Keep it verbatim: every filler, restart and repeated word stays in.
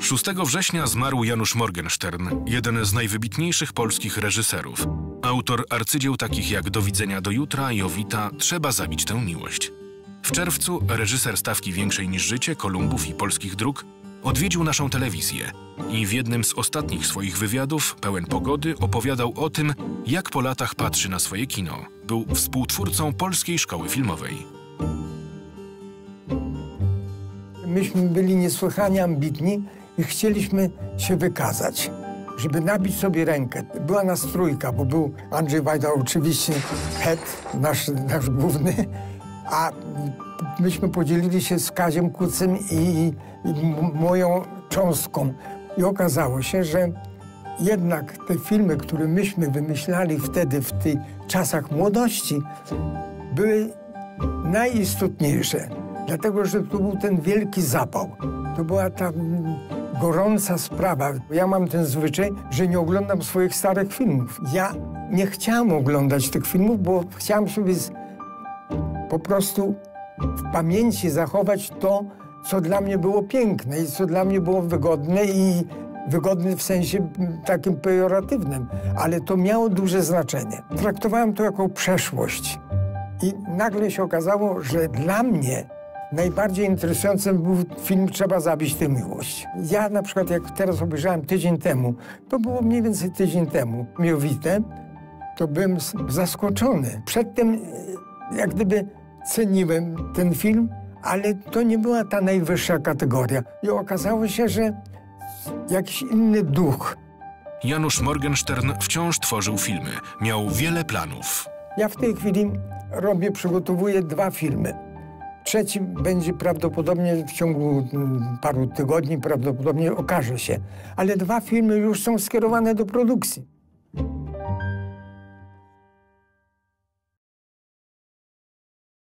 szóstego września zmarł Janusz Morgenstern, jeden z najwybitniejszych polskich reżyserów. Autor arcydzieł takich jak Do widzenia do jutra, Jowita, Trzeba zabić tę miłość. W czerwcu reżyser stawki Większej niż życie, Kolumbów i Polskich dróg odwiedził naszą telewizję i w jednym z ostatnich swoich wywiadów, pełen pogody, opowiadał o tym, jak po latach patrzy na swoje kino. Był współtwórcą Polskiej Szkoły Filmowej. Myśmy byli niesłychanie ambitni i chcieliśmy się wykazać, żeby nabić sobie rękę. Była nas trójka, bo był Andrzej Wajda, oczywiście head, nasz, nasz główny, a myśmy podzielili się z Kaziem Kucym i, i moją cząstką. I okazało się, że jednak te filmy, które myśmy wymyślali wtedy, w tych czasach młodości, były najistotniejsze. Dlatego, że to był ten wielki zapał. To była ta gorąca sprawa. Ja mam ten zwyczaj, że nie oglądam swoich starych filmów. Ja nie chciałem oglądać tych filmów, bo chciałem sobie po prostu w pamięci zachować to, co dla mnie było piękne i co dla mnie było wygodne i wygodne w sensie takim pejoratywnym, ale to miało duże znaczenie. Traktowałem to jako przeszłość i nagle się okazało, że dla mnie najbardziej interesującym był film Trzeba zabić tę miłość. Ja na przykład, jak teraz obejrzałem tydzień temu, to było mniej więcej tydzień temu, Jowitę, to byłem zaskoczony. Przedtem jak gdyby ceniłem ten film, ale to nie była ta najwyższa kategoria. I okazało się, że jakiś inny duch. Janusz Morgenstern wciąż tworzył filmy. Miał wiele planów. Ja w tej chwili robię, przygotowuję dwa filmy. Trzeci będzie prawdopodobnie w ciągu paru tygodni, prawdopodobnie okaże się. Ale dwa filmy już są skierowane do produkcji.